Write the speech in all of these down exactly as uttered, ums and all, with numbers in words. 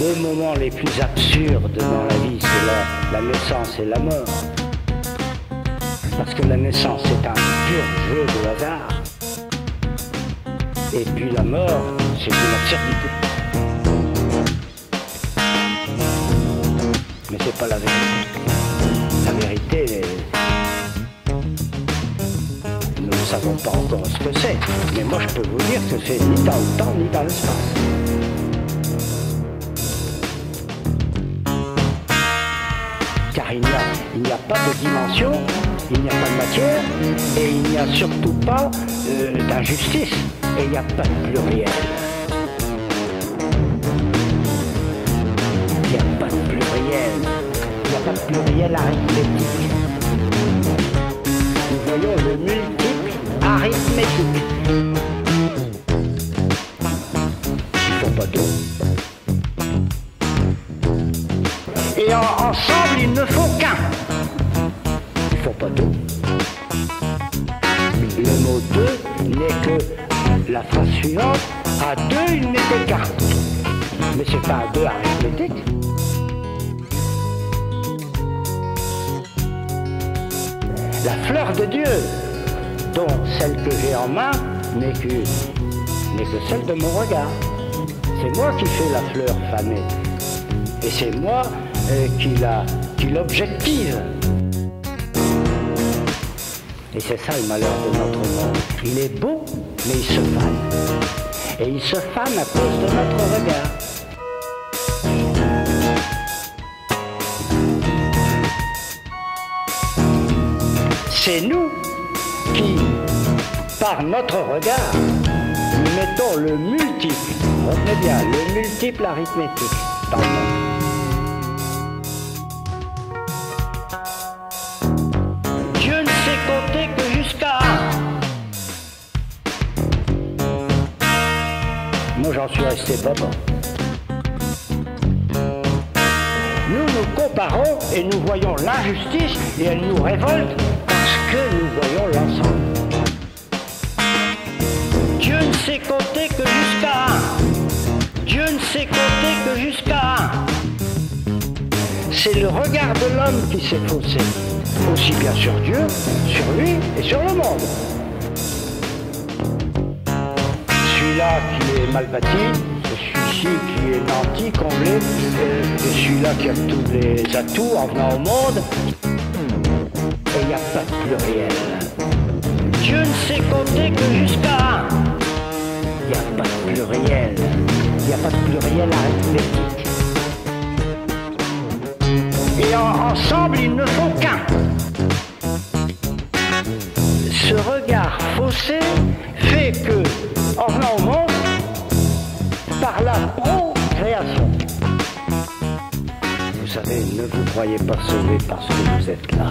deux moments les plus absurdes dans la vie, c'est la, la naissance et la mort. Parce que la naissance est un pur jeu de hasard. Et puis la mort, c'est une absurdité. Mais c'est pas la vérité. La vérité, nous ne savons pas encore ce que c'est. Mais moi je peux vous dire que c'est ni dans le temps ni dans l'espace. Car il n'y a, il n'y a pas de dimension, il n'y a pas de matière, et il n'y a surtout pas euh, d'injustice, et il n'y a pas de pluriel. Il n'y a pas de pluriel, il n'y a pas de pluriel arithmétique. Nous voyons le multiple arithmétique. Ils ne font pas d'eau. Et en, ensemble, ils ne font qu'un. Ils ne font pas deux. Le mot deux n'est que la phrase suivante. À deux, il n'était qu'un. Mais c'est pas un deux arithmétique. La fleur de Dieu, dont celle que j'ai en main, n'est que, n'est que celle de mon regard. C'est moi qui fais la fleur fanée. Et c'est moi euh, qui, la, qui l'objective. Et c'est ça le malheur de notre monde. Il est beau, mais il se fane. Et il se fane à cause de notre regard. C'est nous qui, par notre regard, nous mettons le multiple, retenez bien, le multiple arithmétique dans le monde. Dieu ne sait compter que jusqu'à un. Moi j'en suis resté pas bon. Nous nous comparons et nous voyons l'injustice et elle nous révolte parce que nous voyons l'ensemble. Dieu ne sait compter que jusqu'à un. Dieu ne sait compter que jusqu'à un. C'est le regard de l'homme qui s'est faussé, aussi bien sur Dieu, sur lui et sur le monde. Celui-là qui est mal bâti, celui-ci qui est nanti, comblé, et celui-là qui a tous les atouts en venant au monde. Et il n'y a pas de pluriel. Dieu ne sait compter que jusqu'à un. Il n'y a pas de pluriel. Il n'y a pas de pluriel arithmétique. Et en, ensemble, ils ne font qu'un. Ce regard faussé fait que, en venant au monde, par la procréation. Vous savez, ne vous croyez pas sauvés parce que vous êtes là.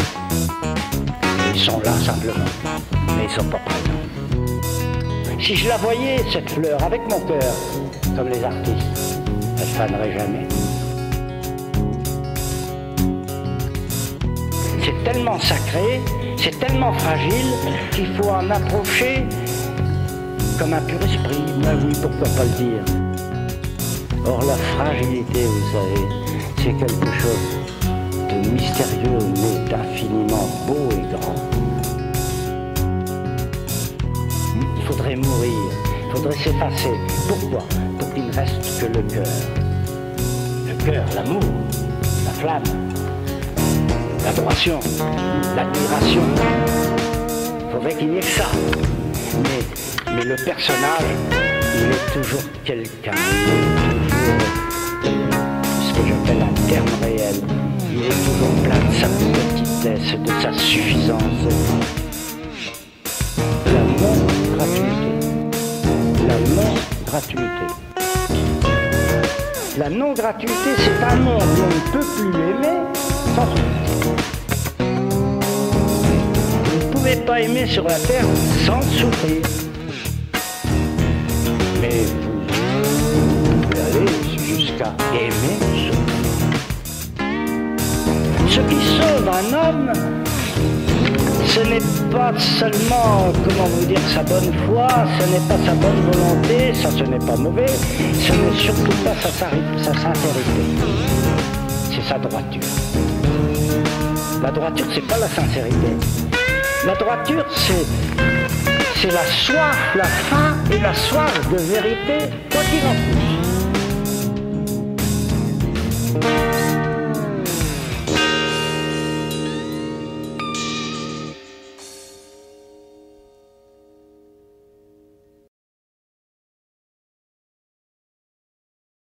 Ils sont là simplement, mais ils ne sont pas présents. Si je la voyais, cette fleur, avec mon cœur, comme les artistes, elle ne fanerait jamais. C'est tellement sacré, c'est tellement fragile qu'il faut en approcher comme un pur esprit. Mais oui, pourquoi pas le dire. Or la fragilité, vous savez, c'est quelque chose de mystérieux, mais d'infiniment beau et grand. Il faudrait mourir, il faudrait s'effacer. Pourquoi? Pour qu'il ne reste que le cœur. Le cœur, l'amour, la flamme, l'adoration, l'admiration. Il faudrait qu'il n'y ait que ça. Mais, mais le personnage, il est toujours quelqu'un. Il est toujours ce que j'appelle un terme réel. Il est toujours plein de sa petitesse, de sa suffisance. La non-gratuité. La non-gratuité. La non-gratuité, c'est un monde où on ne peut plus l'aimer sans souffrir. Vous ne pouvez pas aimer sur la terre sans souffrir. Mais vous pouvez aller jusqu'à aimer souffrir. Ce qui sauve un homme, ce n'est pas seulement, comment vous dire, sa bonne foi, ce n'est pas sa bonne volonté, ça ce n'est pas mauvais, ce n'est surtout pas sa, sa sincérité, c'est sa droiture. La droiture, c'est pas la sincérité. La droiture, c'est c'est la soif, la faim et la soif de vérité, quoi qu'il en coûte.